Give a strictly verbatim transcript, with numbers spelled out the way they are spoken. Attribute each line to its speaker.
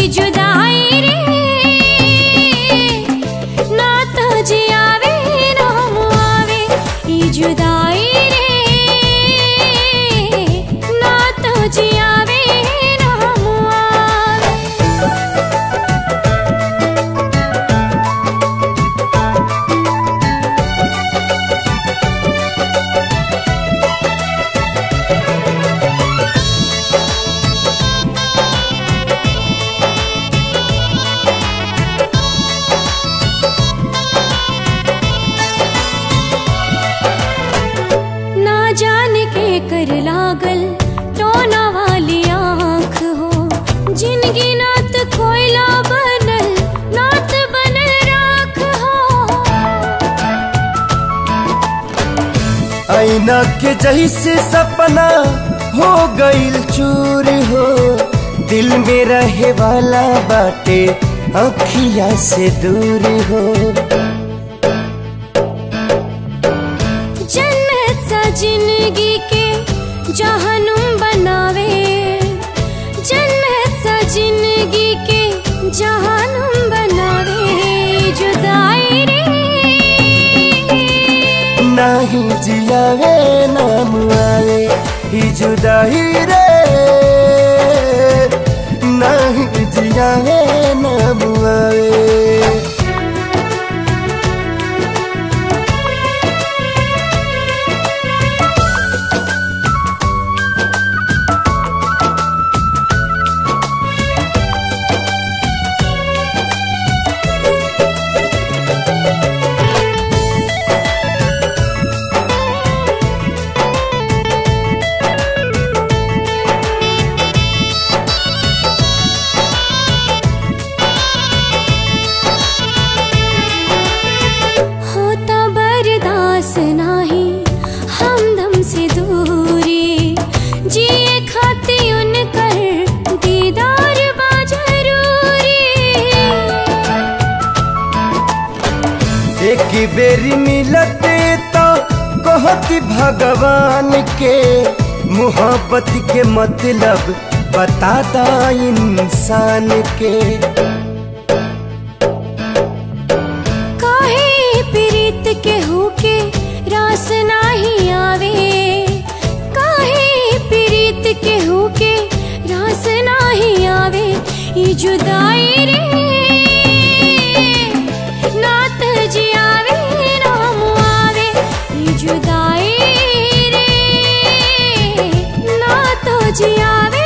Speaker 1: जुदाई रे ना तो जियावे ना मुआवे ई जुदाई रे ना तो जियावे ना मुआवे। कर लागल टोना वाली आँख हो जिनगी नात कोयला बनल नात बनल राख हो।
Speaker 2: आईना के जैसे सपना हो गईल चूर हो दिल में रहे वाला बाटे अखिया से दूर हो।
Speaker 1: जन्नत सा जिंदगी के जहनुम बनावे जन्नत सा जिंदगी के जहनुम बनावे जुदाई रे
Speaker 2: नाही जियावे ना मुआवे ही जुदाई रे नाही जियावे ना मुआवे।
Speaker 1: नाही हमदम से दूरी जिए खाती उनकर दीदार बा जरूरी।
Speaker 2: एक बेरी मिलते तो कहती भगवान के मोहब्बत के मतलब बताता इंसान के।
Speaker 1: काहे प्रीत के होके रास नाही आवे काहे प्रीत के होके रास नाही आवे ई जुदाई रे नात जियावे ना मुआवे ई जुदाई रे ना तो जियावे।